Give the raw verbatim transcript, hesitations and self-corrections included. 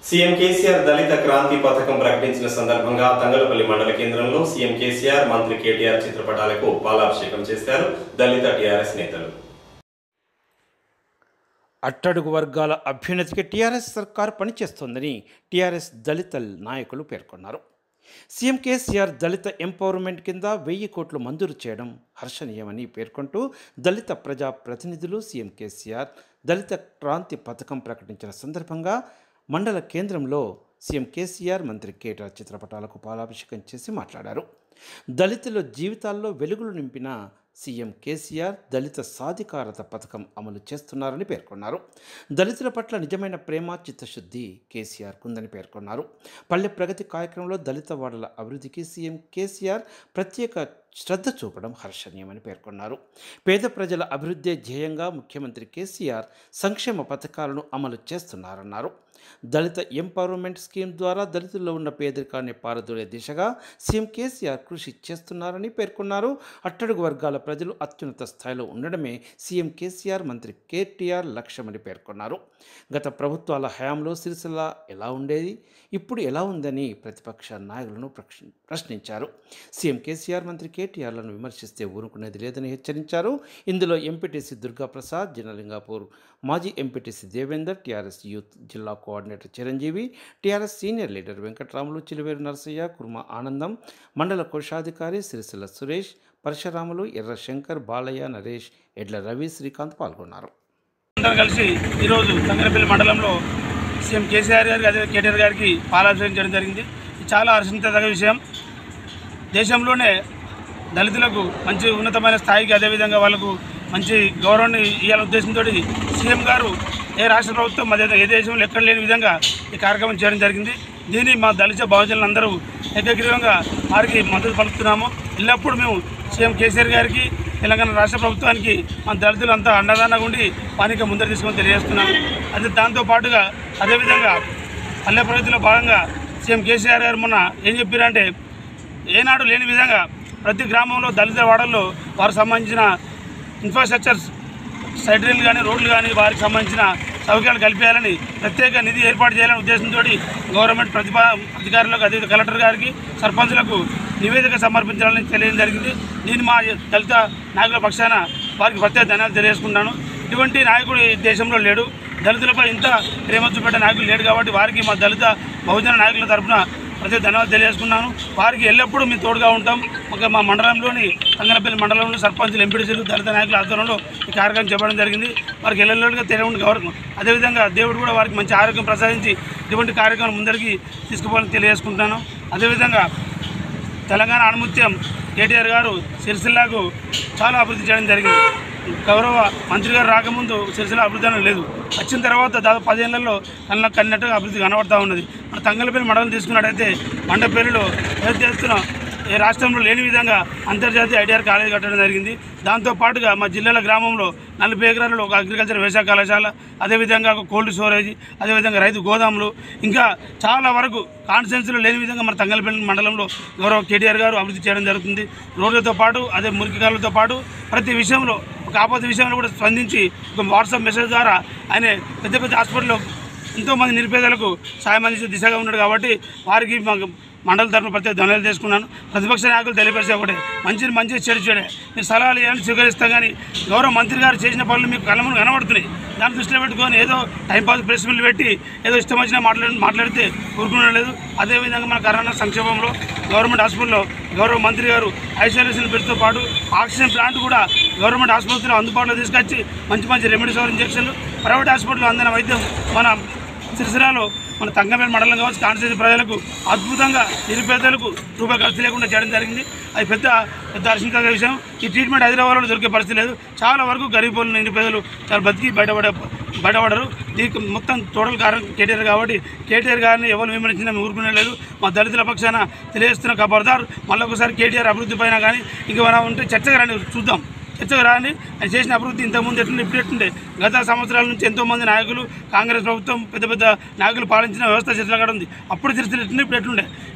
CM KCR దళిత క్రాంతి పథకం ప్రకటించిన సందర్భంగా తంగలపల్లి మండల కేంద్రంలో సీఎం కేసీఆర్ మంత్రి కేటీఆర్ చిత్రపటాలకు పాలాభిషేకం చేశారు దళిత టీఆర్ఎస్ నేతలు. అట్టడుగు వర్గాల అభ్యున్నతికి టీఆర్ఎస్ సర్కార్ పనిచేస్తోందని టీఆర్ఎస్ దళిత నాయకులు పేర్కొన్నారు. సీఎం కేసీఆర్ దళిత ఎంపవర్మెంట్ కింద వెయ్యి కోట్లు మంజూరు చేయడం హర్షణీయమని పేర్కొంటూ దళిత ప్రజా ప్రతినిధులు సీఎం కేసీఆర్ దళిత క్రాంతి పథకం ప్రకటించిన సందర్భంగా మండల కేంద్రంలో సీఎం కేసీఆర్ మంత్రి కేటీఆర్ చిత్రపటాలకు పాలాభిషేకం చేసి మాట్లాడారు. దళితుల జీవితాల్లో వెలుగులు నింపిన సీఎం కేసీఆర్ దళిత సాధికారత పథకం అమలు చేస్తున్నారని పేర్కొన్నారు. దళితుల పట్ల నిజమైన ప్రేమ చిత్తశుద్ధి కేసీఆర్ కుందని పేర్కొన్నారు. పల్లె ప్రగతి కార్యక్రమంలో దళిత వాడల అభివృద్ధికి సీఎం కేసీఆర్ ప్రత్యేక శ్రద్ధ చూపడం హర్షణీయమని పేర్కొన్నారు. పేద ప్రజల అభివృద్ధి ధ్యేయంగా ముఖ్యమంత్రి కేసీఆర్ సంక్షేమ పథకాలను అమలు చేస్తున్నారన్నారు. దళిత ఎంపవర్మెంట్ స్కీమ్ ద్వారా దళితుల్లో ఉన్న పేదరికాన్ని పారదోలే దిశగా సీఎం కేసీఆర్ కృషి చేస్తున్నారని పేర్కొన్నారు. అట్టడుగు వర్గాల ప్రజలు అత్యున్నత స్థాయిలో ఉండడమే సీఎం కేసీఆర్ మంత్రి కేటీఆర్ లక్ష్యమని పేర్కొన్నారు. గత ప్రభుత్వాల హయాంలో సిరిసిల్ల ఎలా ఉండేది, ఇప్పుడు ఎలా ఉందని ప్రతిపక్ష నాయకులను ప్రశ్నించారు. సీఎం కేసీఆర్ మంత్రి కేటీఆర్లను విమర్శిస్తే ఊరుకునేది లేదని హెచ్చరించారు. ఇందులో ఎంపీటీసీ దుర్గాప్రసాద్, జినలింగాపూర్ మాజీ ఎంపీటీసీ దేవేందర్, టీఆర్ఎస్ యూత్ జిల్లా coordinator Chiranjeevi, TRS senior leader Venkatramulu, Chiluveru Narasaiah, Kurma Anandam, మండల కోశాధికారి సిరిసిల్ల సురేష్, పరశురాములు, ఎర్ర శంకర్, బాలయ్య, నరేష్, ఎడ్ల రవి, శ్రీకాంత్ పాల్గొన్నారు. అందరూ కలిసి ఈరోజు తంగరపల్లి మండలంలో సీఎం కేసీఆర్ గారికి అదే కేటీఆర్ గారికి పాలాభిషేకం చేయడం జరిగింది. ఇది చాలా హర్షించదగ్గ విషయం. దేశంలోనే దళితులకు మంచి ఉన్నతమైన స్థాయికి అదేవిధంగా వాళ్ళకు మంచి గౌరవాన్ని ఇవ్వాలనే ఉద్దేశంతో సీఎం గారు ఏ రాష్ట్ర ప్రభుత్వం అదే ఏ దేశంలో ఎక్కడ లేని విధంగా ఈ కార్యక్రమం చేయడం జరిగింది. దీన్ని మా దళిత బహుజనులందరూ ఏకగ్రీవంగా వారికి మద్దతు పలుకుతున్నాము. ఎల్లప్పుడూ మేము సీఎం కేసీఆర్ గారికి తెలంగాణ రాష్ట్ర ప్రభుత్వానికి మా దళితులంతా అండదానంగా ఉండి వారికి ముందర తీసుకొని తెలియజేస్తున్నాము. అదే దాంతోపాటుగా అదేవిధంగా పల్లె ప్రగతిలో భాగంగా సీఎం కేసీఆర్ గారు మొన్న ఏం చెప్పారంటే ఏనాడు లేని విధంగా ప్రతి గ్రామంలో దళిత వాడల్లో వారికి సంబంధించిన ఇన్ఫ్రాస్ట్రక్చర్స్ సైడ్రీలు కానీ రోడ్లు కానీ వారికి సంబంధించిన సౌకర్యాలు కల్పించాలని ప్రత్యేక నిధి ఏర్పాటు చేయాలనే ఉద్దేశంతో గవర్నమెంట్ ప్రతిభా అధికారులకు అదే కలెక్టర్ గారికి సర్పంచులకు నివేదిక సమర్పించాలని తెలియడం జరిగింది. నేను మా దళిత నాయకుల పక్షాన వారికి ప్రత్యేక ధన్యవాదాలు తెలియజేసుకుంటాను. ఇటువంటి నాయకుడు ఈ దేశంలో లేడు. దళితులపై ఇంత ప్రేమ చూపెట్టే నాయకులు లేడు కాబట్టి వారికి మా దళిత బహుజన నాయకుల తరఫున ప్రత్యేక ధన్యవాదాలు తెలియజేసుకున్నాను. వారికి ఎల్లప్పుడూ మేము తోడుగా ఉంటాం. ఒక మా మండలంలోని తంగనపల్లి మండలంలో సర్పంచులు, ఎంపీటీసీలు, దళిత నాయకుల ఆధ్వర్యంలో ఈ కార్యక్రమం చెప్పడం జరిగింది. వారికి ఎల్లెల్లుగా తెలియకుండా గౌరవం అదేవిధంగా దేవుడు కూడా వారికి మంచి ఆరోగ్యం ప్రసాదించి ఇటువంటి కార్యక్రమం ముందరికి తీసుకుపోవాలని తెలియజేసుకుంటున్నాను. అదేవిధంగా తెలంగాణ ఆణిముత్యం కేటీఆర్ గారు సిరిసిల్లకు చాలా అభివృద్ధి చేయడం జరిగింది. గౌరవ మంత్రి గారు రాకముందు సిరిసిల్ల అభివృద్ధి అనేది లేదు. వచ్చిన తర్వాత దాదాపు పదేళ్లలో కళ్ళ కన్నట్టుగా అభివృద్ధి కనబడుతూ ఉన్నది. మన తంగలపల్లి మండలం తీసుకున్నట్టయితే మండపల్లిలో ఏదైతే చేస్తున్న ఏ రాష్ట్రంలో లేని విధంగా అంతర్జాతీయ ఐటీఆర్ కాలేజీ కట్టడం జరిగింది. దాంతోపాటుగా మా జిల్లాల గ్రామంలో నలభై ఎకరాలలో ఒక అగ్రికల్చర్ వ్యవసాయ కళాశాల, అదేవిధంగా ఒక కోల్డ్ స్టోరేజ్, అదేవిధంగా రైతు గోదాములు, ఇంకా చాలా వరకు కాన్స్టిట్యున్సీలో లేని విధంగా మన తంగలపల్లి మండలంలో గౌరవ కేటీఆర్ గారు అభివృద్ధి చేయడం జరుగుతుంది. రోడ్లతో పాటు అదే మురికి కాలువలతో పాటు ప్రతి విషయంలో ఒక ఆపద విషయంలో కూడా స్పందించి ఒక వాట్సాప్ మెసేజ్ ద్వారా ఆయన పెద్ద పెద్ద హాస్పిటల్లో ఎంతోమంది నిరుపేదలకు సాయం అందించే దిశగా ఉన్నాడు. కాబట్టి వారికి మాకు మండల తరఫున ప్రత్యేక ధన్యవాదాలు చేసుకున్నాను. ప్రతిపక్ష నాయకులు తెలియపరిచే ఒకటే మంచిని మంచి చెడు చెడే మీరు సలహాలు ఏమైనా స్వీకరిస్తాం. కానీ గౌరవ మంత్రి గారు చేసిన పనులు మీకు కళ్ళ ముందు కనబడుతున్నాయి. దాన్ని దృష్టిలో పెట్టుకొని ఏదో టైంపాస్ ప్రెస్ మీట్లు పెట్టి ఏదో ఇష్టం వచ్చినా మాట్లాడి మాట్లాడితే ఊరుకునలేదు. అదేవిధంగా మన కరోనా సంక్షేమంలో గవర్నమెంట్ హాస్పిటల్లో గౌరవ మంత్రి గారు ఐసోలేషన్ బెడ్తో పాటు ఆక్సిజన్ ప్లాంట్ కూడా గవర్నమెంట్ ఆసుపత్రిలో అందుబాటులో తీసుకొచ్చి మంచి మంచి రెమెడీస్ ఇంజక్షన్లు ప్రైవేట్ హాస్పిటల్లో అందిన వైద్యం మన సిరిసిల్లలో మన తంగంపల్లి మండలం కావచ్చు కాన్స్టిట్యూన్సీ ప్రజలకు అద్భుతంగా నిరుపేదలకు రూపాయి ఖర్చు లేకుండా చేయడం జరిగింది. అది పెద్ద పెద్ద హర్షించదగ్గ విషయం. ఈ ట్రీట్మెంట్ హైదరాబాద్లో దొరికే పరిస్థితి లేదు. చాలా వరకు గరీబ్ నిరుపేదలు చాలా బతికి బయటపడే బయటపడరు. దీనికి మొత్తం టోటల్ కారణం కేటీఆర్ కాబట్టి కేటీఆర్ గారిని ఎవరు విమర్శించినా మేము ఊరుకునేలేదు. మా దళితుల పక్షాన తెలియజేస్తున్న ఖబర్దార్ మళ్ళీ ఒకసారి కేటీఆర్ అభివృద్ధి పైన కానీ ఇంకేమైనా ఉంటే చర్చగా రండి, చూద్దాం. చర్చకు రాని ఆయన చేసిన అభివృద్ధి ఇంతకుముందు ఎట్లుండే ఇప్పుడు ఎట్లుండే గత సంవత్సరాల నుంచి ఎంతోమంది నాయకులు కాంగ్రెస్ ప్రభుత్వం పెద్ద పెద్ద నాయకులు పాలించిన వ్యవస్థ చర్చలు ఉంది. అప్పుడు చర్చలు ఎట్లుండే ఇప్పుడు ఎట్లుండే